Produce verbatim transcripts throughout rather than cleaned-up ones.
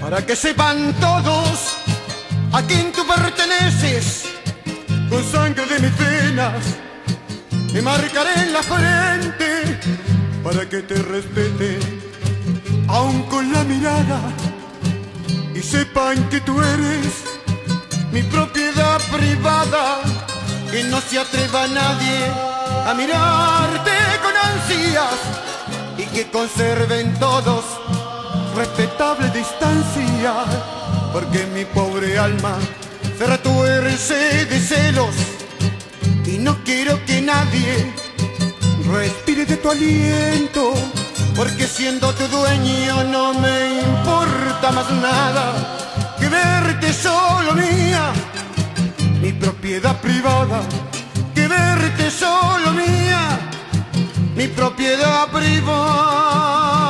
para que sepan todos a quién tú perteneces. Con sangre de mis venas te marcaré en la frente para que te respete, aun con la mirada, y sepan que tú eres mi propiedad privada. Que no se atreva nadie a mirarte con ansias y que conserven todos respetable distancia, porque mi pobre alma se retuerce de celos y no quiero que nadie respire de tu aliento, porque siendo tu dueño no me importa más nada que verte solo mía, mi propiedad privada, que verte solo mía, mi propiedad privada.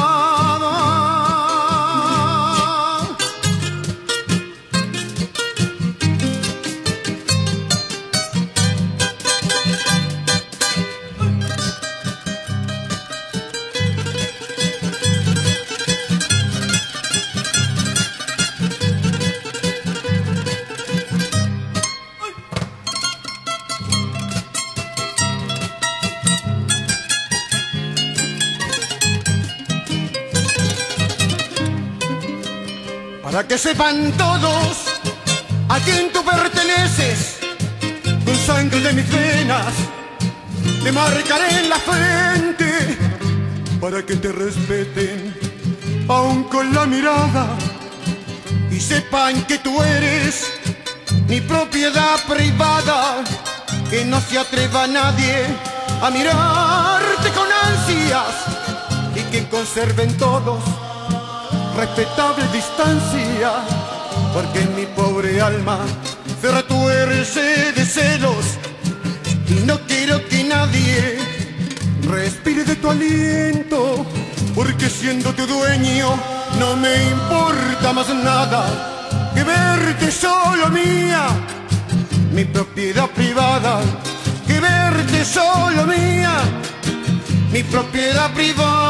Para que sepan todos a quién tú perteneces, con sangre de mis venas te marcaré en la frente para que te respeten, aun con la mirada, y sepan que tú eres mi propiedad privada. Que no se atreva nadie a mirarte con ansias y que conserven todos respetable distancia, porque mi pobre alma se retuerce de celos y no quiero que nadie respire de tu aliento, porque siendo tu dueño no me importa más nada que verte solo mía, mi propiedad privada, que verte solo mía, mi propiedad privada.